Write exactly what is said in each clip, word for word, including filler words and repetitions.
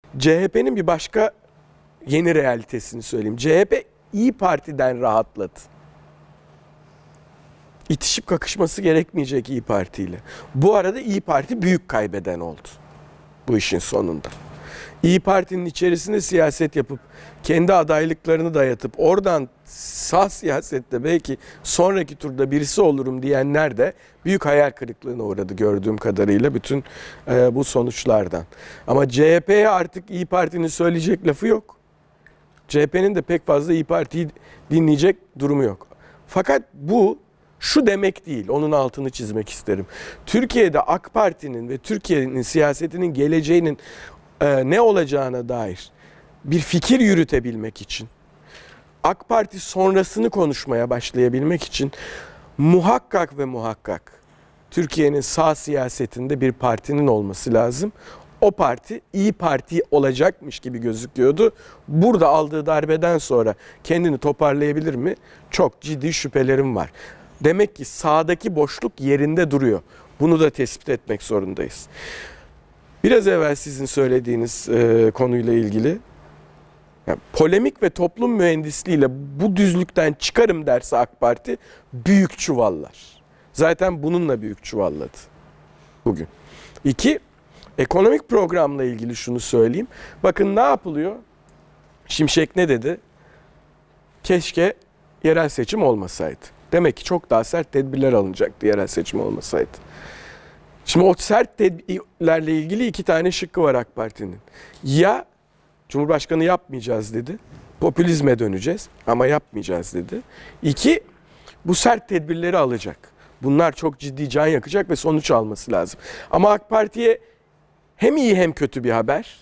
C H P'nin bir başka yeni realitesini söyleyeyim. C H P İYİ Parti'den rahatladı. İtişip kakışması gerekmeyecek İYİ Parti ile. Bu arada İYİ Parti büyük kaybeden oldu bu işin sonunda. İYİ Parti'nin içerisinde siyaset yapıp kendi adaylıklarını dayatıp oradan sağ siyasette belki sonraki turda birisi olurum diyenler de büyük hayal kırıklığına uğradı gördüğüm kadarıyla bütün e, bu sonuçlardan. Ama C H P'ye artık İYİ Parti'nin söyleyecek lafı yok. C H P'nin de pek fazla İYİ Parti'yi dinleyecek durumu yok. Fakat bu şu demek değil, onun altını çizmek isterim. Türkiye'de AK Parti'nin ve Türkiye'nin siyasetinin geleceğinin e, ne olacağına dair bir fikir yürütebilmek için, AK Parti sonrasını konuşmaya başlayabilmek için muhakkak ve muhakkak Türkiye'nin sağ siyasetinde bir partinin olması lazım. O parti İYİ Parti olacakmış gibi gözüküyordu. Burada aldığı darbeden sonra kendini toparlayabilir mi? Çok ciddi şüphelerim var. Demek ki sağdaki boşluk yerinde duruyor. Bunu da tespit etmek zorundayız. Biraz evvel sizin söylediğiniz e, konuyla ilgili yani polemik ve toplum mühendisliğiyle bu düzlükten çıkarım derse AK Parti büyük çuvallar. Zaten bununla büyük çuvalladı bugün. İki, ekonomik programla ilgili şunu söyleyeyim. Bakın ne yapılıyor? Şimşek ne dedi? Keşke yerel seçim olmasaydı. Demek ki çok daha sert tedbirler alınacaktı yerel seçim olmasaydı. Şimdi o sert tedbirlerle ilgili iki tane şıkkı var AK Parti'nin. Ya Cumhurbaşkanı yapmayacağız dedi. Popülizme döneceğiz ama yapmayacağız dedi. İki, bu sert tedbirleri alacak. Bunlar çok ciddi can yakacak ve sonuç alması lazım. Ama AK Parti'ye hem iyi hem kötü bir haber.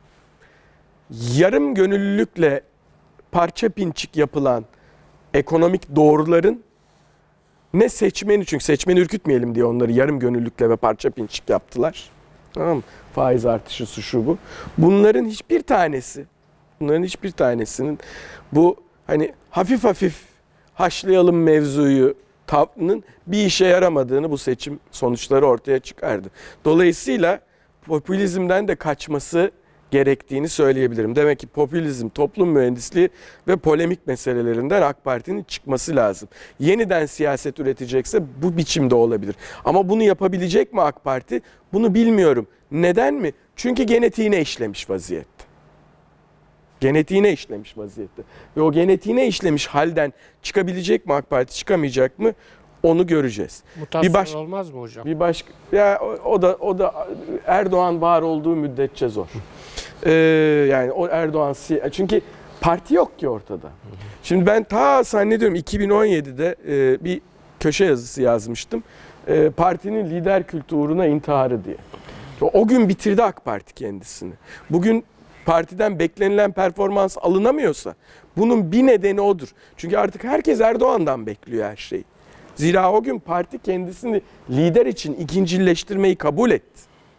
Yarım gönüllülükle parça pinçik yapılan ekonomik doğruların ne seçmeni, çünkü seçmeni ürkütmeyelim diye onları yarım gönüllülükle ve parça pinçik yaptılar. Tamam mı? Faiz artışı, su şu bu. Bunların hiçbir tanesi, bunların hiçbir tanesinin bu hani hafif hafif haşlayalım mevzuyu tavrının bir işe yaramadığını bu seçim sonuçları ortaya çıkardı. Dolayısıyla popülizmden de kaçması gerektiğini söyleyebilirim. Demek ki popülizm, toplum mühendisliği ve polemik meselelerinden AK Parti'nin çıkması lazım. Yeniden siyaset üretecekse bu biçimde olabilir. Ama bunu yapabilecek mi AK Parti? Bunu bilmiyorum. Neden mi? Çünkü genetiğine işlemiş vaziyette. Genetiğine işlemiş vaziyette. Ve o genetiğine işlemiş halden çıkabilecek mi AK Parti, çıkamayacak mı? Onu göreceğiz. Mutasyon bir baş, olmaz mı hocam? Bir başka ya o, o da o da Erdoğan var olduğu müddetçe zor. Ee, yani o Erdoğan çünkü parti yok ki ortada. Şimdi ben ta zannediyorum iki bin on yedide e, bir köşe yazısı yazmıştım. E, partinin lider kültü uğruna intiharı diye. O gün bitirdi AK Parti kendisini. Bugün partiden beklenilen performans alınamıyorsa bunun bir nedeni odur. Çünkü artık herkes Erdoğan'dan bekliyor her şeyi. Zira o gün parti kendisini lider için ikincileştirmeyi kabul etti.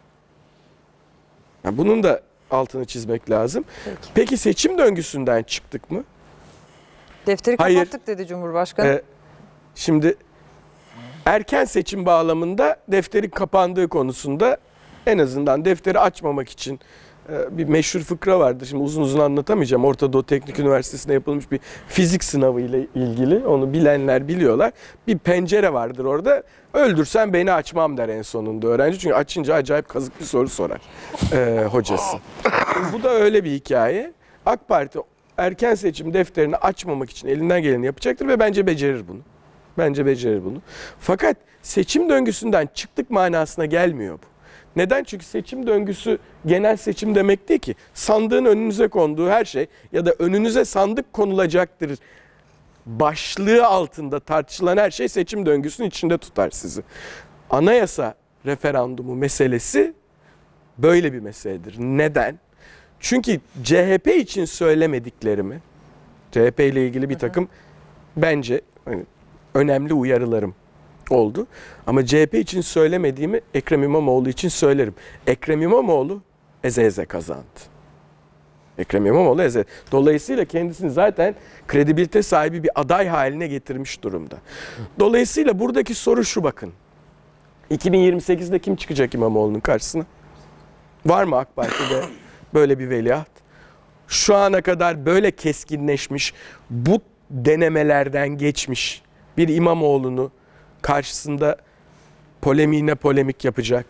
Yani bunun da altını çizmek lazım. Peki, Peki seçim döngüsünden çıktık mı? Defteri Hayır. kapattık dedi Cumhurbaşkanı. Ee, şimdi erken seçim bağlamında defterin kapandığı konusunda en azından defteri açmamak için bir meşhur fıkra vardı. Şimdi uzun uzun anlatamayacağım. Orta Doğu Teknik Üniversitesi'nde yapılmış bir fizik sınavı ile ilgili. Onu bilenler biliyorlar. Bir pencere vardır orada. Öldürsen beni açmam der en sonunda öğrenci. Çünkü açınca acayip kazık bir soru sorar ee, hocası. Bu da öyle bir hikaye. AK Parti erken seçim defterini açmamak için elinden geleni yapacaktır ve bence becerir bunu. Bence becerir bunu. Fakat seçim döngüsünden çıktık manasına gelmiyor bu. Neden? Çünkü seçim döngüsü genel seçim demek değil ki. Sandığın önünüze konduğu her şey ya da önünüze sandık konulacaktır başlığı altında tartışılan her şey seçim döngüsünün içinde tutar sizi. Anayasa referandumu meselesi böyle bir meseledir. Neden? Çünkü C H P için söylemediklerimi, C H P ile ilgili bir takım bence hani, önemli uyarılarım oldu. Ama C H P için söylemediğimi Ekrem İmamoğlu için söylerim. Ekrem İmamoğlu eze eze kazandı. Ekrem İmamoğlu eze. Dolayısıyla kendisini zaten kredibilite sahibi bir aday haline getirmiş durumda. Dolayısıyla buradaki soru şu bakın. iki bin yirmi sekizde kim çıkacak İmamoğlu'nun karşısına? Var mı AK Parti'de böyle bir veliaht. Şu ana kadar böyle keskinleşmiş, bu denemelerden geçmiş bir İmamoğlu'nu karşısında polemiğine polemik yapacak.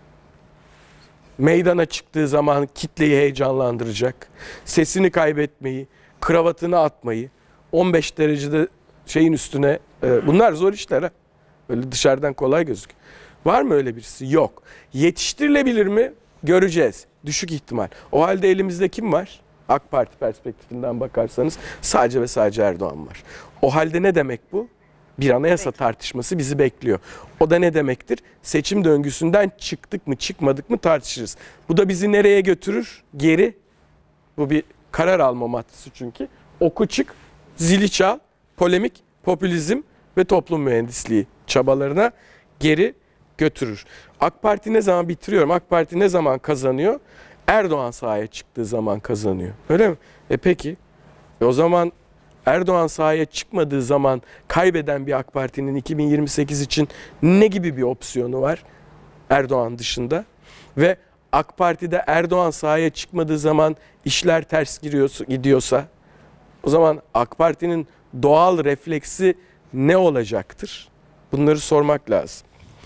Meydana çıktığı zaman kitleyi heyecanlandıracak. Sesini kaybetmeyi, kravatını atmayı, on beş derecede şeyin üstüne, e, bunlar zor işler ha. Öyle dışarıdan kolay gözüküyor. Var mı öyle birisi? Yok. Yetiştirilebilir mi? Göreceğiz. Düşük ihtimal. O halde elimizde kim var? AK Parti perspektifinden bakarsanız sadece ve sadece Erdoğan var. O halde ne demek bu? Bir anayasa Peki. tartışması bizi bekliyor. O da ne demektir? Seçim döngüsünden çıktık mı çıkmadık mı tartışırız. Bu da bizi nereye götürür? Geri. Bu bir karar alma maddesi çünkü. Oku çık, zili çal, polemik, popülizm ve toplum mühendisliği çabalarına geri götürür. AK Parti ne zaman bitiriyorum? AK Parti ne zaman kazanıyor? Erdoğan sahaya çıktığı zaman kazanıyor. Öyle mi? E peki. E o zaman Erdoğan sahaya çıkmadığı zaman kaybeden bir AK Parti'nin iki bin yirmi sekiz için ne gibi bir opsiyonu var Erdoğan dışında? Ve AK Parti'de Erdoğan sahaya çıkmadığı zaman işler ters giriyorsa, gidiyorsa o zaman AK Parti'nin doğal refleksi ne olacaktır? Bunları sormak lazım.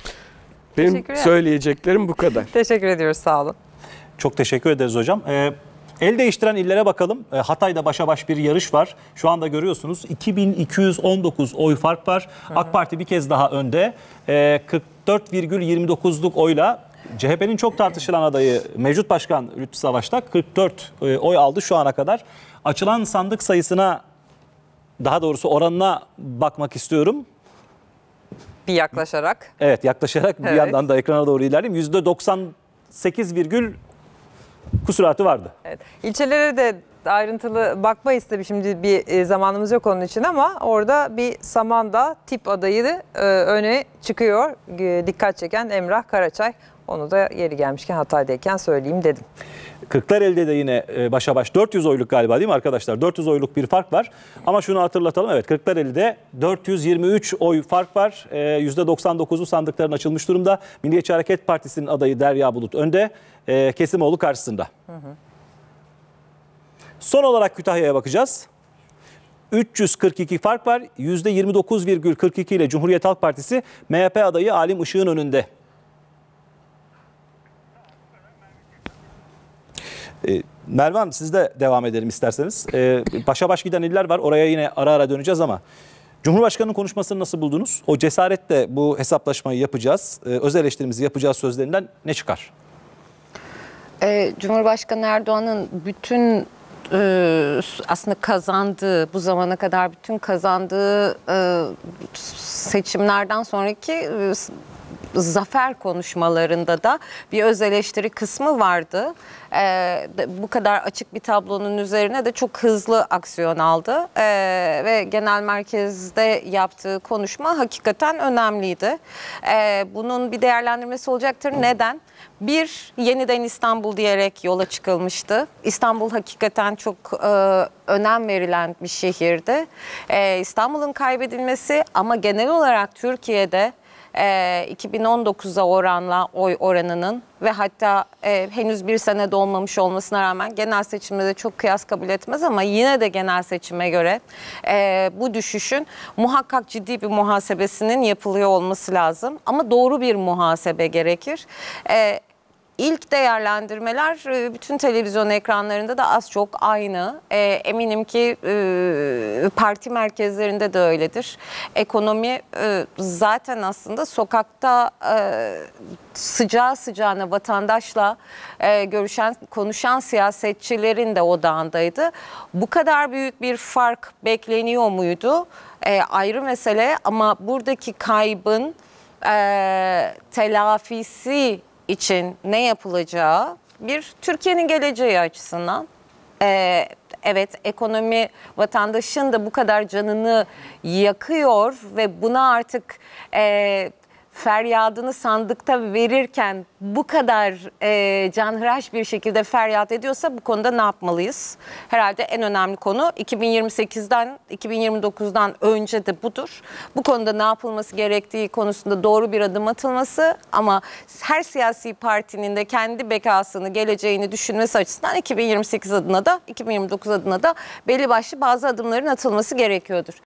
Benim söyleyeceklerim bu kadar. Teşekkür ediyoruz, sağ olun. Çok teşekkür ederiz hocam. Ee, el değiştiren illere bakalım. Ee, Hatay'da başa baş bir yarış var. Şu anda görüyorsunuz iki bin iki yüz on dokuz oy fark var. Hı hı. AK Parti bir kez daha önde. Ee, kırk dört virgül yirmi dokuzluk oyla C H P'nin çok tartışılan adayı mevcut başkan Lütfü Savaş'ta kırk dört oy aldı şu ana kadar. Açılan sandık sayısına, daha doğrusu oranına bakmak istiyorum. Bir yaklaşarak. Evet, yaklaşarak bir evet. yandan da ekrana doğru ilerleyeyim. yüzde doksan sekiz virgül kusuratı vardı. Evet. İlçelere de ayrıntılı bakmayız tabii, şimdi bir zamanımız yok onun için, ama orada bir Samandağ tip adayı e, öne çıkıyor. E, dikkat çeken Emrah Karaçay. Onu da yeri gelmişken Hatay'dayken söyleyeyim dedim. Kırklareli'de de yine başa baş dört yüz oyluk galiba değil mi arkadaşlar? dört yüz oyluk bir fark var. Ama şunu hatırlatalım, evet, Kırklareli'de dört yüz yirmi üç oy fark var. yüzde doksan dokuzu sandıkların açılmış durumda. Milliyetçi Hareket Partisi'nin adayı Derya Bulut önde. Kesimoğlu karşısında. Hı hı. Son olarak Kütahya'ya bakacağız. üç yüz kırk iki fark var. yüzde yirmi dokuz virgül kırk iki ile Cumhuriyet Halk Partisi M H P adayı Alim Işık'ın önünde. Ee, Merve Hanım, siz de devam edelim isterseniz. Ee, başa baş giden iller var. Oraya yine ara ara döneceğiz ama Cumhurbaşkanı'nın konuşmasını nasıl buldunuz? O cesaretle bu hesaplaşmayı yapacağız, e, öz eleştirimizi yapacağız sözlerinden ne çıkar? Ee, Cumhurbaşkanı Erdoğan'ın bütün e, aslında kazandığı, bu zamana kadar bütün kazandığı e, seçimlerden sonraki e, zafer konuşmalarında da bir öz eleştiri kısmı vardı. Ee, bu kadar açık bir tablonun üzerine de çok hızlı aksiyon aldı. Ee, ve genel merkezde yaptığı konuşma hakikaten önemliydi. Ee, bunun bir değerlendirmesi olacaktır. Neden? Bir, yeniden İstanbul diyerek yola çıkılmıştı. İstanbul hakikaten çok e, önem verilen bir şehirdi. Ee, İstanbul'un kaybedilmesi ama genel olarak Türkiye'de iki bin on dokuza oranla oy oranının ve hatta e, henüz bir sene dolmamış olmasına rağmen genel seçimde de çok kıyas kabul etmez ama yine de genel seçime göre e, bu düşüşün muhakkak ciddi bir muhasebesinin yapılıyor olması lazım. Ama doğru bir muhasebe gerekir. E, İlk değerlendirmeler bütün televizyon ekranlarında da az çok aynı. E, eminim ki e, parti merkezlerinde de öyledir. Ekonomi e, zaten aslında sokakta e, sıcağı sıcağına vatandaşla e, görüşen, konuşan siyasetçilerin de odağındaydı. Bu kadar büyük bir fark bekleniyor muydu? E, ayrı mesele, ama buradaki kaybın e, telafisi için ne yapılacağı bir Türkiye'nin geleceği açısından. Ee, evet, ekonomi vatandaşın da bu kadar canını yakıyor ve buna artık e, feryadını sandıkta verirken bu kadar e, canhıraş bir şekilde feryat ediyorsa bu konuda ne yapmalıyız? Herhalde en önemli konu iki bin yirmi sekizden iki bin yirmi dokuzdan önce de budur. Bu konuda ne yapılması gerektiği konusunda doğru bir adım atılması, ama her siyasi partinin de kendi bekasını, geleceğini düşünmesi açısından iki bin yirmi sekiz adına da iki bin yirmi dokuz adına da belli başlı bazı adımların atılması gerekiyordur.